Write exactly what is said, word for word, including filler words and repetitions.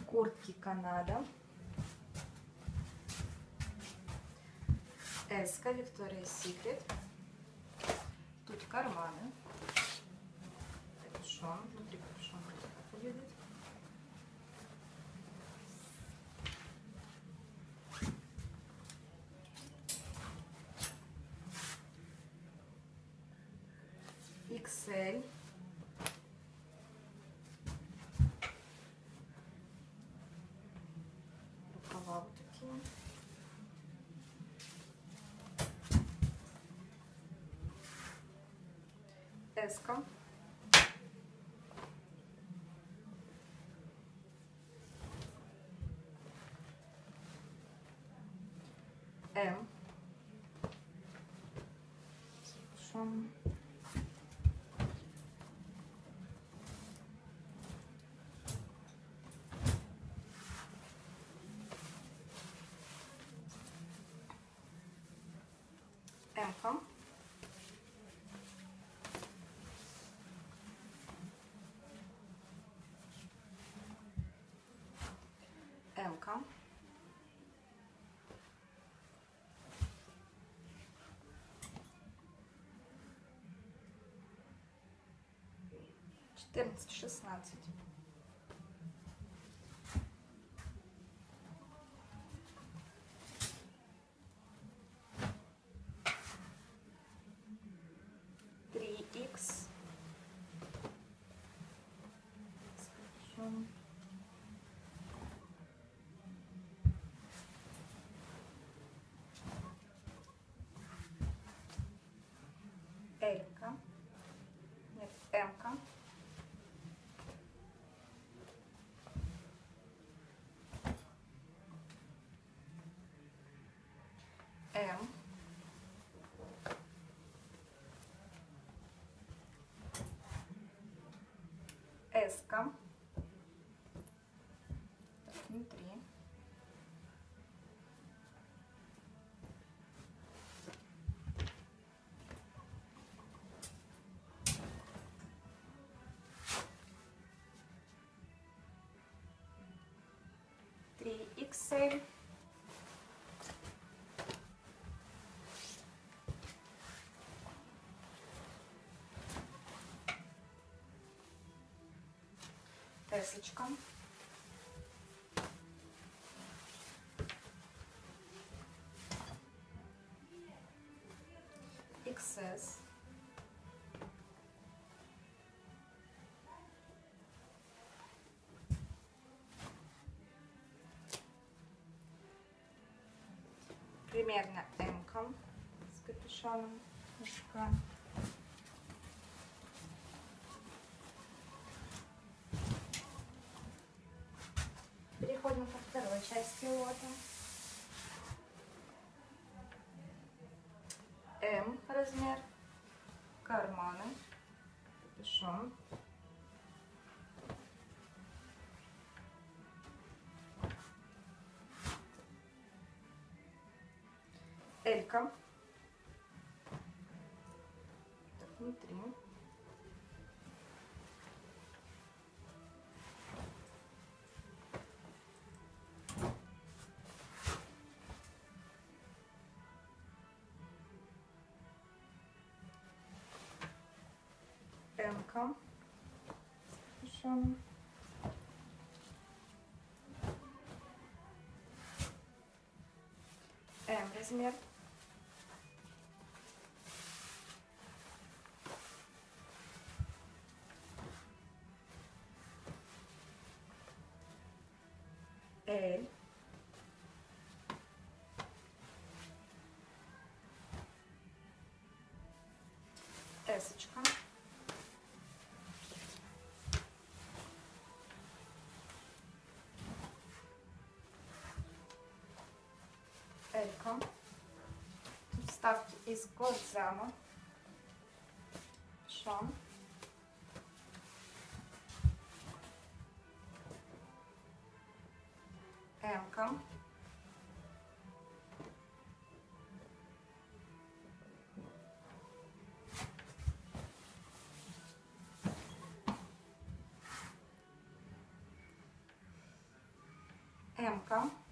куртки Канада. Эска, Victoria's Secret. Тут карманы. Капюшон. Внутри капюшон выглядит. икс эль. Рукава вот такие. Эска. М. Шон. М-ка. М-ка. четырнадцать шестнадцать. три икс. Элька. Нет, М-ка. М. Эска. Внутри. три икс эль. Эсочка. икс эс. Примерно М-ка с капюшоном. Мешка. Переходим ко второй части лота. М размер, карманы, капюшон. Элька. Так, внутри. М-ка. Капюшон. М размер. Эль. Эсочка. Элька. Тут вставки из Годзама. Шон. М-ка. М-ка.